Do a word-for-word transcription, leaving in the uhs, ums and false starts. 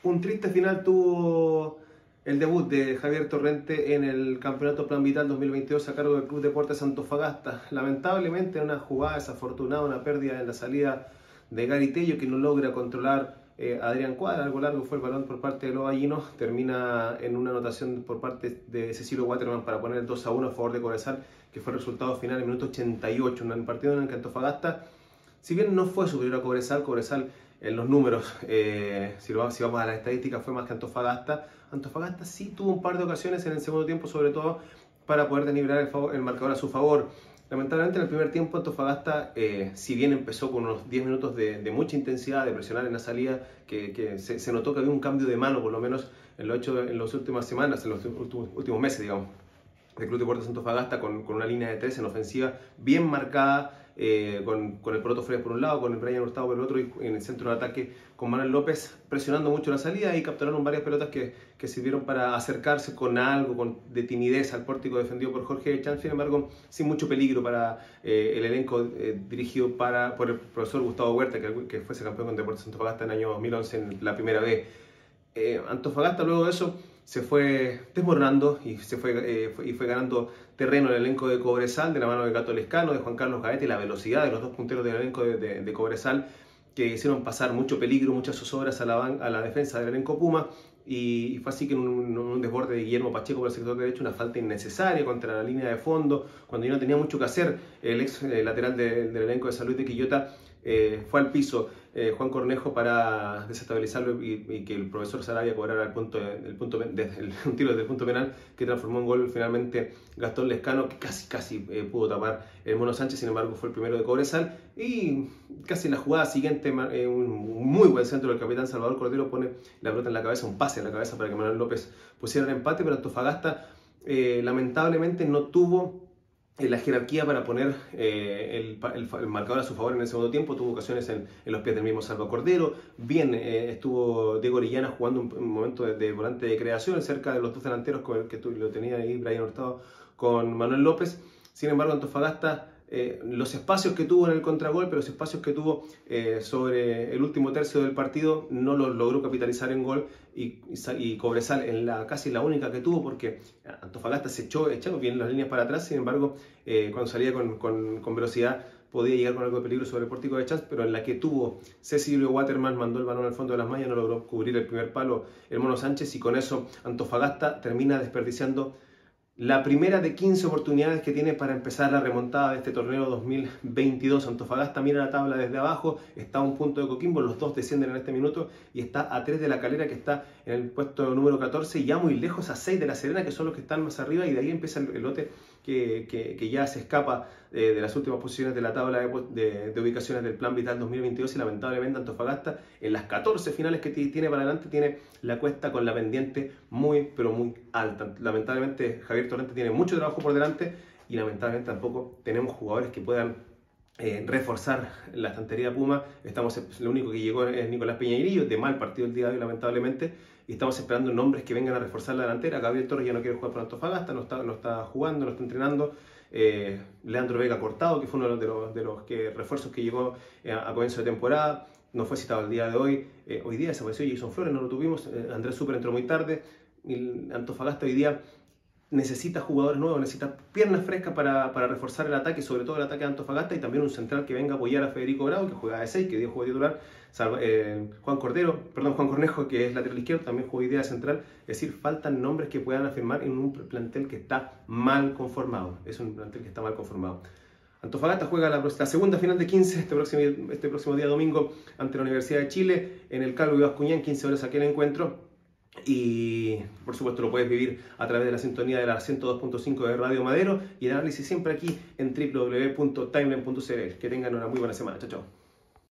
Un triste final tuvo el debut de Javier Torrente en el Campeonato Plan Vital dos mil veintidós a cargo del Club Deportes Antofagasta. Lamentablemente, en una jugada desafortunada, una pérdida en la salida de Gary Tello, que no logra controlar eh, a Adrián Cuadra. Algo largo fue el balón por parte de los gallinos. Termina en una anotación por parte de Cecilio Waterman para poner el dos a uno a favor de Cobresal, que fue el resultado final en el minuto ochenta y ocho. En un partido en el que Antofagasta, si bien no fue superior a Cobresal, Cobresal en los números, eh, si, lo, si vamos a las estadísticas, fue más que Antofagasta. Antofagasta sí tuvo un par de ocasiones en el segundo tiempo, sobre todo para poder desnivelar el, favor, el marcador a su favor. Lamentablemente en el primer tiempo Antofagasta, eh, si bien empezó con unos diez minutos de, de mucha intensidad, de presionar en la salida, que, que se, se notó que había un cambio de mano, por lo menos en lo hecho en las últimas semanas, en los últimos, últimos meses, digamos, del Club Deportes Antofagasta, con, con una línea de tres en ofensiva bien marcada, eh, con, con el Proto Freire por un lado, con el Brian Hurtado por el otro, y en el centro de ataque con Manuel López presionando mucho la salida, y capturaron varias pelotas que, que sirvieron para acercarse con algo con, de timidez al pórtico defendido por Jorge Chan, sin embargo sin mucho peligro para eh, el elenco eh, dirigido para, por el profesor Gustavo Huerta, que, que fuese campeón con Deportes Antofagasta en el año dos mil once en la primera vez. Eh, Antofagasta luego de eso se fue desmoronando y, se fue, eh, fue, y fue ganando terreno en el elenco de Cobresal, de la mano de Gato Lescano, de Juan Carlos Gaete, y la velocidad de los dos punteros del elenco de, de, de Cobresal, que hicieron pasar mucho peligro, muchas zozobras a la, a la defensa del elenco Puma, y, y fue así que en un, un desborde de Guillermo Pacheco por el sector derecho, una falta innecesaria contra la línea de fondo, cuando ya no tenía mucho que hacer, el ex eh, lateral de, del elenco de San Luis de Quillota eh, fue al piso, eh, Juan Cornejo, para desestabilizarlo y, y que el profesor Sarabia cobrara el punto, el punto de, el, un tiro desde el punto penal que transformó en gol finalmente Gastón Lescano, que casi casi eh, pudo tapar el Mono Sánchez. Sin embargo fue el primero de Cobresal, y casi en la jugada siguiente eh, un muy buen centro del capitán Salvador Cordero pone la pelota en la cabeza, un pase en la cabeza para que Manuel López pusiera el empate, pero Antofagasta eh, lamentablemente no tuvo la jerarquía para poner eh, el, el, el marcador a su favor en el segundo tiempo. Tuvo ocasiones en, en los pies del mismo Salva Cordero. Bien eh, estuvo Diego Orellana jugando un, un momento de, de volante de creación cerca de los dos delanteros con el que tú, lo tenía ahí Brian Hurtado con Manuel López. Sin embargo, Antofagasta, eh, los espacios que tuvo en el contragolpe, los espacios que tuvo eh, sobre el último tercio del partido, no los logró capitalizar en gol, y, y, y Cobresal en la casi la única que tuvo, porque Antofagasta se echó, echó bien las líneas para atrás. Sin embargo, eh, cuando salía con, con, con velocidad podía llegar con algo de peligro sobre el pórtico de Chance, pero en la que tuvo Cecilio Waterman, mandó el balón al fondo de las mallas, no logró cubrir el primer palo el Mono Sánchez, y con eso Antofagasta termina desperdiciando la primera de quince oportunidades que tiene para empezar la remontada de este torneo dos mil veintidós. Antofagasta mira la tabla desde abajo, está a un punto de Coquimbo, los dos descienden en este minuto, y está a tres de La Calera, que está en el puesto número catorce, y ya muy lejos a seis de La Serena, que son los que están más arriba, y de ahí empieza el, el lote que, que, que ya se escapa eh, de las últimas posiciones de la tabla de, de, de ubicaciones del Plan Vital dos mil veintidós, y lamentablemente Antofagasta en las catorce finales que tiene para adelante tiene la cuesta con la pendiente muy pero muy alta. Lamentablemente Javier Torrente tiene mucho trabajo por delante, y lamentablemente tampoco tenemos jugadores que puedan eh, reforzar la estantería Puma. Estamos, lo único que llegó es Nicolás Peñairillo, de mal partido el día de hoy lamentablemente, y estamos esperando nombres que vengan a reforzar la delantera. Gabriel Torres ya no quiere jugar por Antofagasta, no está, no está jugando, no está entrenando. Eh, Leandro Vega Cortado, que fue uno de los, de los que, refuerzos que llegó eh, a comienzo de temporada, no fue citado el día de hoy. Eh, hoy día desapareció Jason Flores, no lo tuvimos. eh, Andrés Super entró muy tarde, y Antofagasta hoy día necesita jugadores nuevos, necesita piernas frescas para, para reforzar el ataque, sobre todo el ataque de Antofagasta, y también un central que venga a apoyar a Federico Bravo, que juega de seis, que dio juego titular. Salva, eh, Juan Cordero, perdón, Juan Cornejo, que es lateral izquierdo, también juega idea de central. Es decir, faltan nombres que puedan afirmar en un plantel que está mal conformado. Es un plantel que está mal conformado. Antofagasta juega la, la segunda final de quince este próximo, este próximo día domingo ante la Universidad de Chile en el Carlos Bascuñán, quince horas aquel encuentro. Y por supuesto lo puedes vivir a través de la sintonía de la ciento dos punto cinco de Radio Madero, y el análisis siempre aquí en w w w punto timeline punto c l. Que tengan una muy buena semana. Chao, chao.